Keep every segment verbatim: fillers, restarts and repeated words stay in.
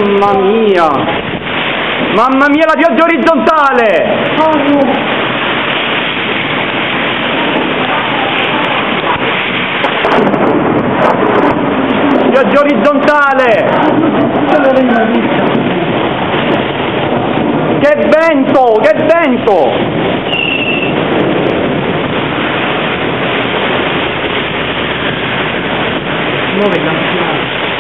Mamma mia! Mamma mia, la pioggia orizzontale! Pioggia orizzontale! Che vento! Che vento! Nuove canzoni.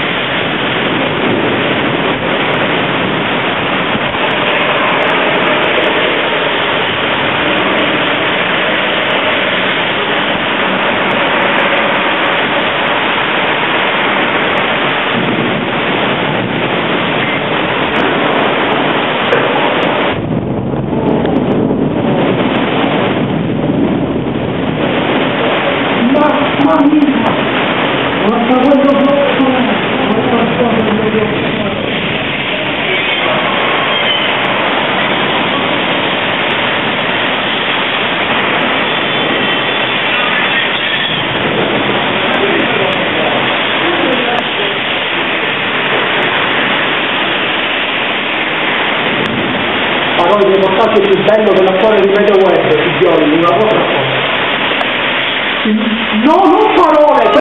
Mamma mia! Guarda quello blocco! Parole di reportaggio più bello della storia di Media Web, Figlioli, una cosa. No, non parole!